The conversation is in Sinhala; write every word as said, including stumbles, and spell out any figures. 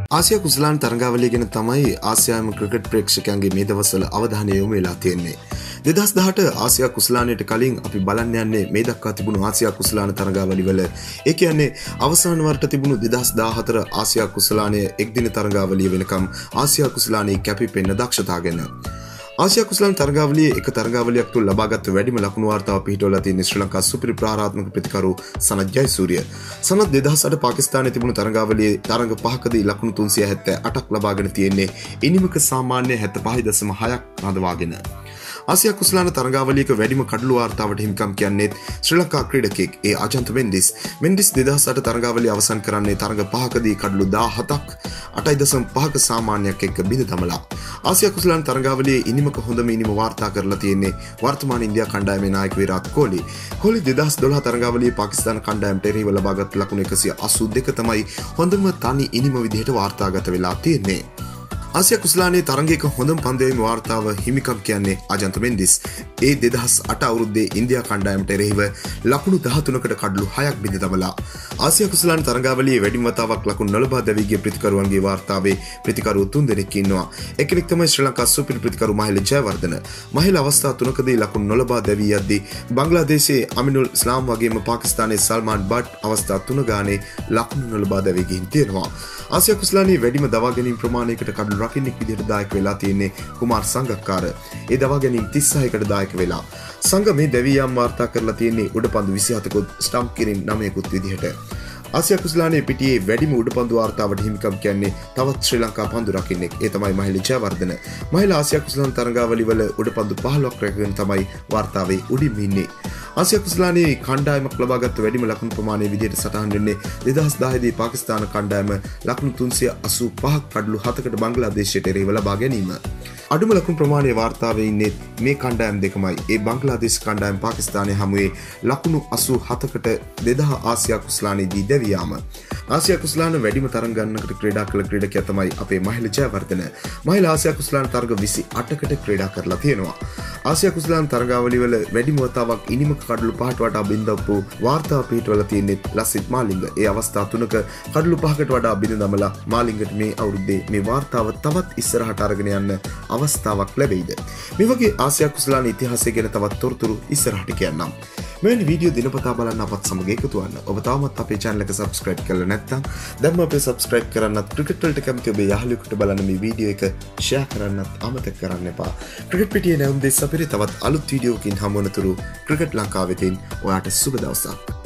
ආසියා කුසලාන තරඟාවලිය ගැන තමයි ආසියානු ක්‍රිකට් ප්‍රේක්ෂකයන්ගේ මේ දවස්වල අවධානය යොමු වෙලා තියෙන්නේ. දෙදහස් දහඅට ආසියා කුසලානයට කලින් අපි බලන්න යන්නේ මේ දක්වා තිබුණු ආසියා කුසලාන තරඟාවලි වල ඒ කියන්නේ අවසාන වරට තිබුණු දෙදහස් දාහතර ආසියා කුසලානයේ එක්දින තරඟාවලිය වෙනකම් ආසියා කුසලානයේ කැපිපෙන්න දක්ෂතාව ගැන. ආසියා කුසලාන තරඟාවලියේ එක තරඟාවලියක් තුල ලබාගත් වැඩිම ලකුණු වාර්තාව පිහිටවලා තියෙන ශ්‍රී ලංකා සුපිරි ප්‍රහාරාත්මක ප්‍රතිකරු සනත් ජයසූරිය. සනත් දෙදහස් අට පාකිස්තානයේ තිබුණු තරඟාවලියේ තරඟ පහකදී ලකුණු තුන්සිය හැත්තෑ අටක් ලබාගෙන තියෙන්නේ ඉනිමක සාමාන්‍ය හැත්තෑ පහ දශම හයක් රඳවාගෙන. ආසියා කුසලාන තරඟාවලියක වැඩිම කඩළු වාර්තාවට හිමිකම් කියන්නේ ශ්‍රී ලංකා ක්‍රීඩකෙක් ඒ අජන්ත මෙන්ඩිස්. මෙන්ඩිස් දෙදහස් අට තරඟාවලිය අවසන් කරන්නේ තරඟ පහකදී කඩළු දාහතක් අටයි දශම පහක සාමාන්‍යයක් එක්ක බිඳ දමලා. ආසියා කුසලාන තරඟාවලියේ ඉනිමක හොඳම ඉනිම වාර්තා කරලා තියෙන්නේ වර්තමාන ඉන්දියා කණ්ඩායමේ නායක විරාත් කොහ්ලි. කොහ්ලි දෙදහස් දොළහ තරඟාවලියේ පාකිස්තාන කණ්ඩායමට එරෙහිව ලබාගත් ලකුණු එකසිය අසූ දෙක තමයි හොඳම තනි ඉනිම විදිහට වාර්තාගත වෙලා තියෙන්නේ. ආසියා කුසලානයේ තරඟයක හොඳම පන්දුවීම වාර්තාව හිමිකම් කියන්නේ අජන්ත මෙන්ඩිස්. ඒ දෙදහස් අට අවුරුද්දේ ඉන්දියා කණ්ඩායමට එරෙහිව ලකුණු දහතුනකට කඩළු හයක් බිඳ දමලා. ආසියා කුසලාන තරඟාවලියේ වැඩිම වතාවක් ලකුණු නොලබා දැවී ගිය ප්‍රතිකරුවන්ගේ වාර්තාවේ ප්‍රතිකරු තුන්දෙනෙක් ඉන්නවා. එක්කෙනෙක් තමයි ශ්‍රී ලංකා සුපිරි ප්‍රතිකරු මහිල ජයවර්ධන. මහිල අවස්ථා තුනකදී ලකුණු නොලබා දැවී යද්දී බංග්ලාදේශයේ අමිනුල් ඉස්ලාම් වගේම පාකිස්තානයේ සල්මාන් බට් අවස්ථා තුන ගානේ ලකුණු නොලබා දැවී ගින් තියෙනවා. ආසියා කුසලානයේ වැඩිම දවා ගැනීම ප්‍රමාණයකට කඩළු රකින්නෙක් විදිහට දායක වෙලා තියෙන්නේ කුමාර් සංගක්කාර. ඒ දවා ගැනීම තිස් හයකට දායක වෙලා. සංග මේ දැවී යාම වාර්තා කරලා තියෙන්නේ උඩපන්දු විසිහතකුත් ස්ටම්ප් කිරීම නවයකුත් විදිහට. ආසියා කුසලානයේ පිටියේ වැඩිම උඩපන්දු වාර්තාවට හිමිකම් කියන්නේ තවත් ශ්‍රී ලංකා පන්දු රකින්නෙක්. ඒ තමයි මහිල ජයවර්ධන. මහිල ආසියා කුසලාන තරඟාවලි වල උඩපන්දු පහළොවක් රැකගෙන තමයි වාර්තාවේ උඩින් ඉන්නේ. ආසියා කුසලානයේ කණ්ඩායමක් ලබාගත් වැඩිම ලකුණු ප්‍රමාණය විදිහට සටහන් වෙන්නේ දෙදහස් දහය දී පාකිස්තාන කණ්ඩායම ලකුණු තුන්සිය අසූ පහක් කඩළු හතකට බංග්ලාදේශයට එරෙහිව ලබා ගැනීම. අඩුම ලකුණු ප්‍රමාණය වාර්තාවේ ඉන්නේ මේ කණ්ඩායම් දෙකමයි. ඒ බංග්ලාදේශ කණ්ඩායම පාකිස්තානයේ හමුවේ ලකුණු අසූ හතකට දෙදහ ආසියා කුසලානයේදී දැවී යාම. ආසියා කුසලාන වැඩිම තරඟ ගන්නකට ක්‍රීඩා කළ ක්‍රීඩකයා තමයි අපේ මහිල ජයවර්ධන. මහිල ආසියා කුසලාන තරඟ විසි අටකට ක්‍රීඩා කරලා තියෙනවා. ආසියා කුසලාන තරඟාවලි වල වැඩිම වතාවක් ඉනිමක කඩළු පහට වඩා බිඳවපු වාර්තාව පිටවල තියෙන්නේ ලසිත් මාලිංග. ඒ අවස්ථා තුනක කඩළු පහකට වඩා බිඳ දමලා මාලිංගට මේ අවුරුද්දේ මේ වාර්තාව තවත් ඉස්සරහට අරගෙන යන්න අවස්ථාවක් ලැබෙයිද? මේ වගේ ආසියා කුසලාන ඉතිහාසය ගැන තවත් තොරතුරු ඉස්සරහට කියන්නම්. මෙවැනි වීඩියෝ දිනපතා බලන්න අපත් සමග එකතු වෙන්න. ඔබ තාමත් අපේ channel එක subscribe කරලා නැත්නම් දැන්ම අපේ subscribe කරන්නත් ක්‍රිකට් වලට කැමති ඔබේ යාළුවෙකුට බලන්න මේ වීඩියෝ එක share කරන්නත් අමතක කරන්න එපා. ක්‍රිකට් පිටියේ නැවුම් දෙස් අපිට තවත් අලුත් වීඩියෝකින් හමු වනතුරු ක්‍රිකට් ලංකාවෙතින් ඔයාට සුබ දවසක්.